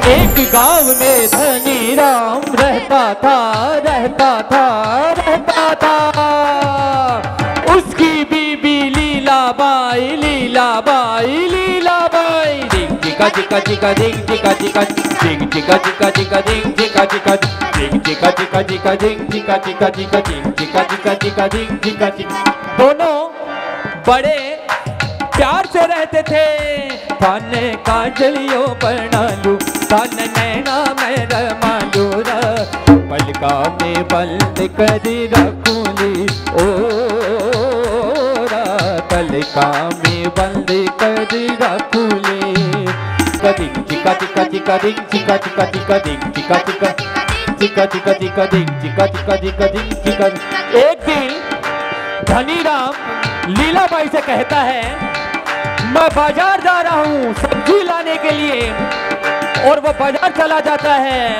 एक गांव में धनी राम रहता था, रहता था, रहता था। उसकी बीबी लीलाबाई, लीलाबाई, लीलाबाई। डिंग चिका चिका चिका डिंग चिका चिका, डिंग चिका चिका चिका डिंग चिका चिका, डिंग चिका चिका चिका डिंग चिका चिका चिका, डिंग चिका चिका चिका डिंग चिका चिका। दोनों बड़े प्यार से रहते थे। थाने काजलियो बनालू, थान नैना में रमालू, पलका में बंद कर रखूली ओ, पलका में बंद कर रखूली। डिंग चिका चिका चिका डिंग चिका चिका चिका, डिंग चिका चिका चिका चिका चिका, डिंग चिका चिका चिका डिंग चिका। एक दिन धनी राम लीलाबाई से कहता है मैं बाजार जा रहा हूँ सब्जी लाने के लिए, और वो बाजार चला जाता है।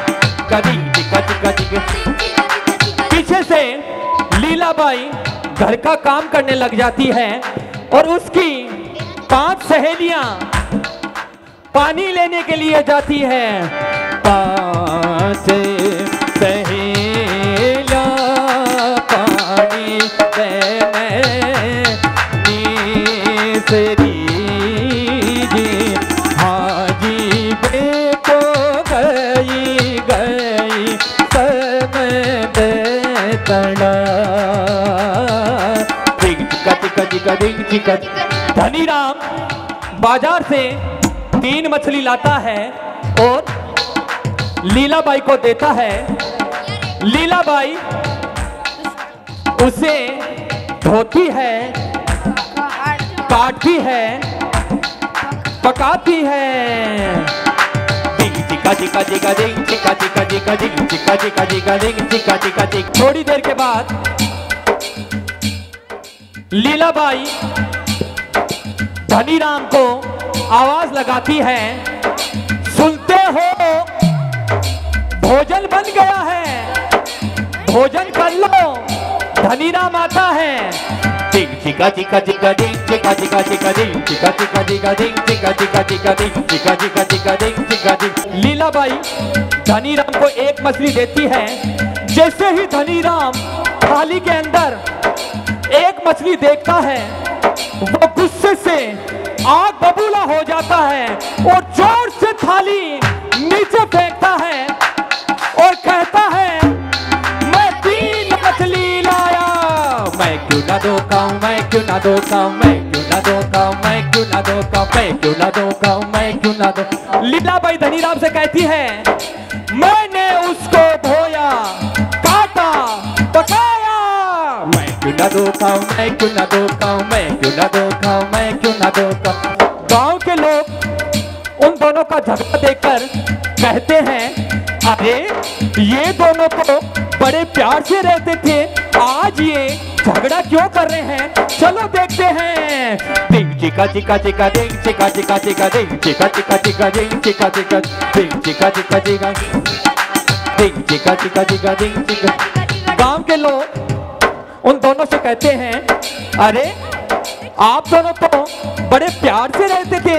पीछे से लीलाबाई घर का काम करने लग जाती है और उसकी 5 सहेलियां पानी लेने के लिए जाती है। 5 सहेलियां पानी हाजी बेको गई गई समद तड़ा। धनी राम बाजार से 3 मछली लाता है और लीलाबाई को देता है। लीलाबाई उसे धोती है, काटती है, पकाती है। चिका चिका चिका डिंग चिका चिका चिका डिंग चिका चिका चिका डिंग चिका चिका चिक। थोड़ी देर के बाद लीलाबाई धनी राम को आवाज लगाती है, सुनते हो भोजन बन गया है, भोजन कर लो। धनी राम आता है। चिका चिका चिका डिंग चिका चिका चिका डिंग चिका चिका चिका डिंग चिका चिका चिका डिंग चिका चिका चिका डिंग चिका चिका। लीलाबाई धनी राम को 1 मछली देती है। जैसे ही धनी राम थाली के अंदर 1 मछली देखता है वो गुस्से से आग बबूला हो जाता है और जोर से थाली नीचे फेंकता है और कहता है मैं 3 मछली लाया, मैं क्यों ना धोखाऊं, मैं क्यों ना धोखाऊं, मैं क्यों ना धोखाऊं, मैं क्यों ना धोखाऊं, मैं क्यों ना धोखाऊं, मैं क्यों ना धो। लीलाबाई धनी राम से कहती है मैंने उसको धोया, काटा, पकाया, मैं क्यों ना धोखाऊं, मैं क्यों ना धोखाऊं, मैं क्यों ना धोखाऊं, मैं क्यों ना धोखाऊं। गांव के लोग उन दोनों का झगड़ा देखकर कहते हैं अरे ये दोनों तो बड़े प्यार से रहते थे, आज ये झगड़ा क्यों कर रहे हैं, चलो देखते हैं। डिंग चिका चिका चिका डिंग चिका चिका चिका डिंग चिका चिका चिका डिंग चिका चिका डिंग चिका चिका चिका डिंग चिका चिका चिका डिंग चिका। गांव के लोग उन दोनों से कहते हैं अरे आप दोनों तो बड़े प्यार से रहते थे,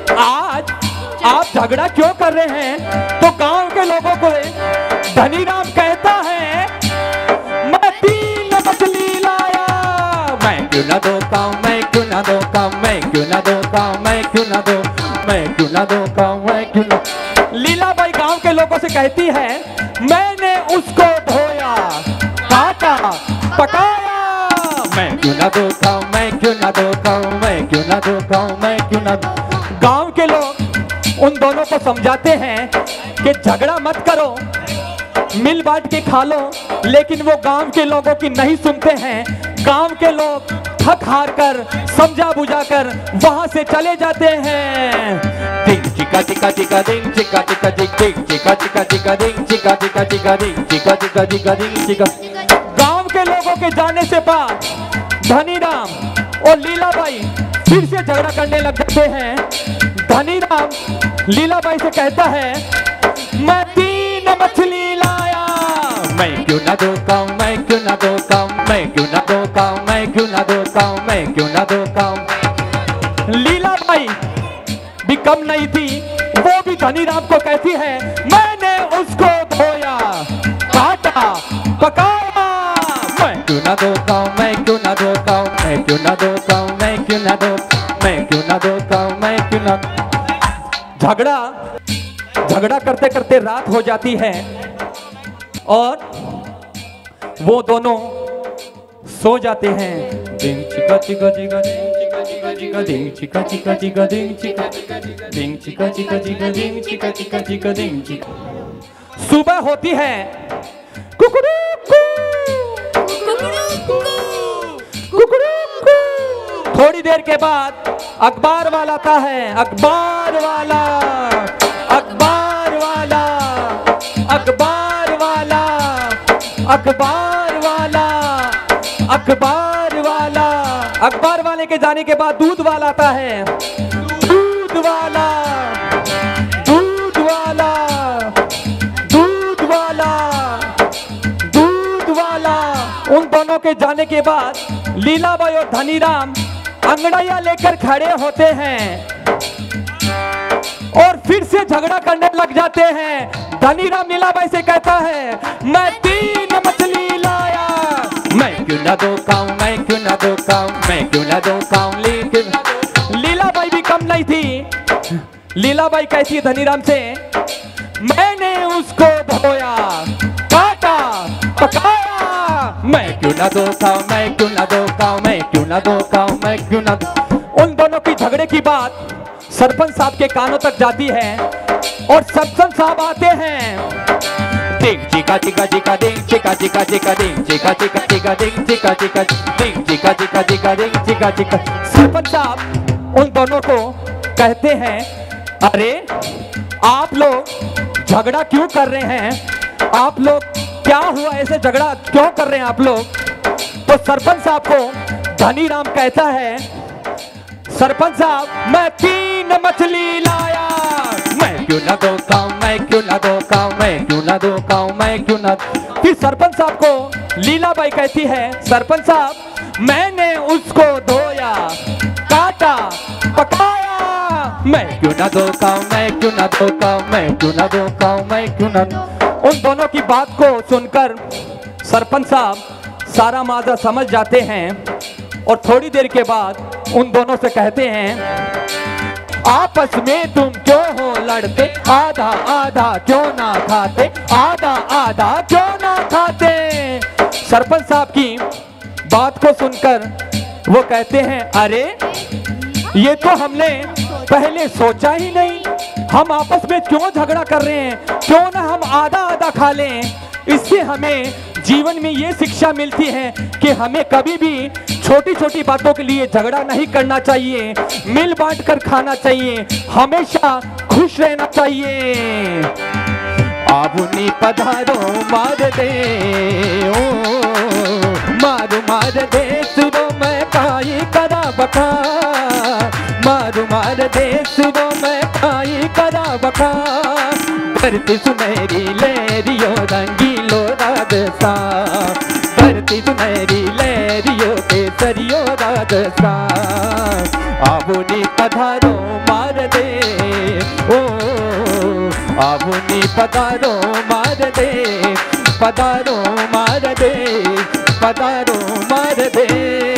आज आप झगड़ा क्यों कर रहे हैं। तो गांव के लोगों को धनी राम कहता है मैं 3 मछली लाया, मैं क्यों ना धोखाऊं, मैं क्यों ना धोखाऊं, मैं क्यों ना धोखाऊं, मैं क्यों ना धो, मैं क्यों ना धोखाऊं, मैं क्यों ना। लीलाबाई गांव के लोगों से कहती है मैंने उसको धोया, काटा, पकाया, मैं क्यों ना धोखाऊं, मैं क्यों ना धोखाऊं, मैं क्यों ना धोखाऊं, मैं क्यों ना। गांव के लोग उन दोनों को समझाते हैं कि झगड़ा मत करो, मिल बांट के खा लो, लेकिन वो गांव के लोगों की नहीं सुनते हैं। गांव के लोग थक हार कर समझा बुझा कर वहां से चले जाते हैं। डिंग चिका चिका चिका डिंग चिका चिका डिंग चिका चिका चिका डिंग चिका चिका चिका डिंग चिका चिका चिका डिंग चिका। गांव के लोगों के जाने से बाद धनी राम और लीलाबाई फिर से झगड़ा करने लग जाते हैं। धनी राम लीलाबाई से कहता है मैं 3 मछली लाया, मैं क्यों ना धोखाऊं, मैं क्यों ना धोखाऊं, मैं क्यों ना धोखाऊं, मैं क्यों ना धोखाऊं, मैं क्यों ना धोखाऊं। लीलाबाई भी कम नहीं थी, वो भी धनीराम को कहती है मैंने उसको धोया काटा पकाया, मैं क्यों ना धोता हूँ, मैं क्यों ना धोता हूँ, मैं क्यों ना धोता हूँ, मैं क्यों ना धो, मैं क्यों ना धोता हूँ, मैं क्यों ना। झगड़ा करते करते रात हो जाती है और वो दोनों सो जाते हैं। डिंग चिका चिका चिका डिंग चिका चिका चिका डिंग चिका चिका चिका डिंग चिका डिंग चिका चिका चिका डिंग चिका चिका चिका डिंग चिका। सुबह होती है, कुकुरुकू कुकुरुकू। थोड़ी देर के बाद अखबार वाला आता है, अखबार वाला अखबार वाला अखबार वाला अखबार वाला अखबार वाला। अखबार वाले के जाने के बाद दूध वाला आता है, दूध वाला दूध वाला दूध वाला दूध वाला। उन दोनों के जाने के बाद लीलाबाई और धनीराम अंगड़ाइयां लेकर खड़े होते हैं और फिर से झगड़ा करने लग जाते हैं। धनीराम लीलाबाई से कहता है मैं 3 मछली लाया, मैं क्यों ना धोखाऊं, मैं क्यों ना धोखाऊं, मैं क्यों ना धोखाऊं। लेकिन लीलाबाई भी कम नहीं थी। लीलाबाई कहती है धनीराम से मैंने उसको धोया काटा पकाया, मैं क्यों ना धोखाऊं, मैं क्यों ना धोखाऊं, मैं क्यों ना धोखाऊं, मैं क्यों ना। उन दोनों की झगड़े की बात सरपंच साहब के कानों तक जाती है और सरपंच साहब आते हैं। डिंग चिका चिका चिका डिंग चिका चिका चिका डिंग चिका चिका चिका डिंग चिका चिका डिंग चिका चिका चिका डिंग चिका चिका। सरपंच साहब उन दोनों को कहते हैं अरे आप लोग झगड़ा क्यों कर रहे हैं, आप लोग क्या हुआ, ऐसे झगड़ा क्यों कर रहे हैं आप लोग। तो सरपंच साहब को धनीराम कहता है सरपंच साहब मैं 3 मछली लाया, मैं क्यों ना धोखाऊं, मैं क्यों ना धोखाऊं, मैं क्यों ना धोखाऊं, मैं क्यों ना। फिर सरपंच साहब को लीलाबाई कहती है सरपंच साहब मैंने उसको धोया काटा पकाया, मैं क्यों ना धोखाऊं, मैं क्यों ना धोखाऊं, मैं क्यों ना धोखाऊं, मैं क्यों ना। उन दोनों की बात को सुनकर सरपंच साहब सारा माजरा समझ जाते हैं और थोड़ी देर के बाद उन दोनों से कहते हैं आपस में तुम क्यों हो लड़ते, आधा आधा क्यों ना खाते, आधा आधा क्यों ना खाते। सरपंच साहब की बात को सुनकर वो कहते हैं अरे ये तो हमने पहले सोचा ही नहीं, हम आपस में क्यों झगड़ा कर रहे हैं, क्यों ना हम आधा आधा खा लें। इससे हमें जीवन में ये शिक्षा मिलती है कि हमें कभी भी छोटी छोटी बातों के लिए झगड़ा नहीं करना चाहिए, मिल बांट कर खाना चाहिए, हमेशा खुश रहना चाहिए। आबुनी पधारो मार दे ओ मारू मार दे सुरो मैं काई करा बका, मारू मार दे सुरो मैं काई करा बका। धरती सुनहरी लहरियो रंगीलो राजसा, धरती सुनहरी लहरियो केसरियो राजसा। आबुनी पधारो मार दे ओ आबुनी पधारो मार दे, पधारो मार दे, पधारो मार दे।